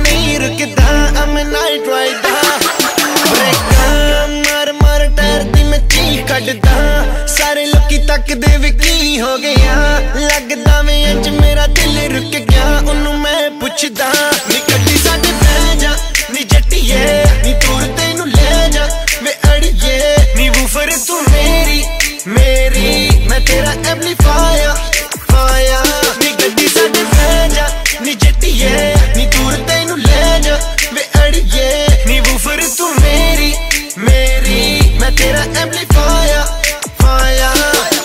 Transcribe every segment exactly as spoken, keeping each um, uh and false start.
नहीं रुकदा, I'm a night rider। ब्रेका मार मार टायर दी मैं चीख कटदा, सारे लोकी तकदे वे की हो गया। लगदा वे इंज मेरा दिल रुक गया, उन्नू मैं पुछदा नी गड्डी साडे बह जा नी जट्टिए, नी दूर तेनू ले जा वे अड़िए। नी वूफर तू मेरी मेरी, मैं तेरा एम्पलीफायर फायर। नी गड्डी साडे बह जा नी जट्टिए, नी दूर तेनू ले जा वे अड़िए। नी वूफर तू मेरी मेरी, मैं तेरा एम्पलीफायर फायर।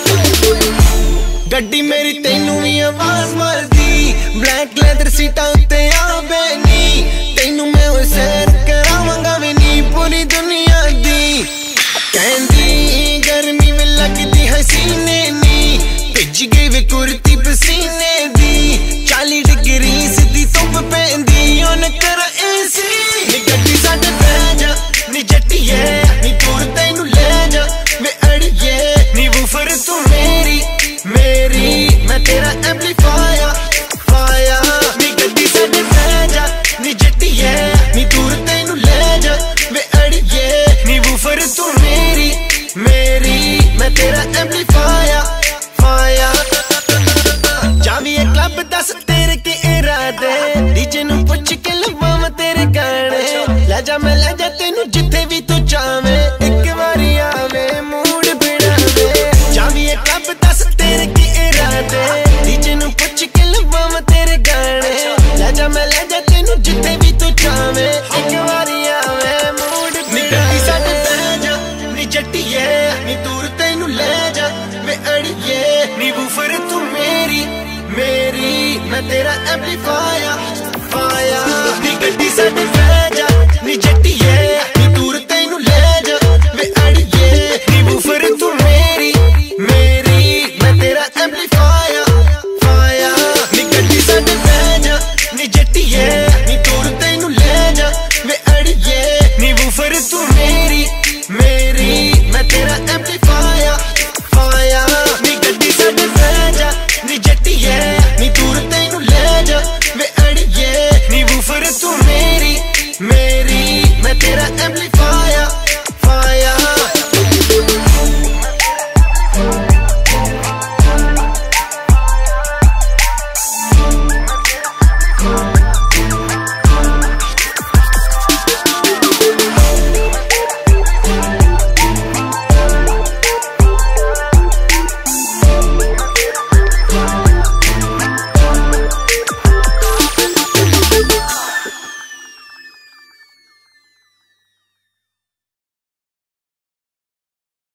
गड्डी मेरी तेनू भी आवाज मारदी, ब्लैक लेदर सीटा उत्ते आवे नी, तेनू मैं वो सैर करावांगा वे नी पूरी दुनिया दी। कहंदी गर्मी में लगदी हसीने नी, भिज गई वे कुर्ती पसीने दी। चाली डिग्री सीधी धुप पैंदी, ओन कर एसी। नी गड्डी साडे बह जा नी जट्टिए, नी दूर तेनू ले जा वे अड़िए। नी वूफर तू मेरी मेरी, मैं तेरा एम्पलीफायर फायर। नी गड्डी साडे बह जा नी जट्टिए, नी दूर तेनू ले जा वे अड़िए। नी वूफर तू मेरी मेरी, मैं तेरा एम्पलीफायर फायर। जावी ए क्लब दस तेरे के इरादे, डीजे नू पुछ के लवावां तेरे गाने। ले जा मैं ले जा तेनू जिथे भी तू चावे, एक बारी आवे मूड बनावे। जावी ए क्लब दस तेरे के इरादे, डीजे नू पुछ के लवावां तेरे गाने। ले जा मैं ले जा तेनू जिथे भी तू चावे, एक बारी आवे मूड बनावे। साडे बह जा नी जट्टिए, नी दूर तेनू ले जा वे अड़िए। नी वूफर तू मेरी मेरी, मैं तेरा एम्पलीफायर फायर। नी गड्डी साडे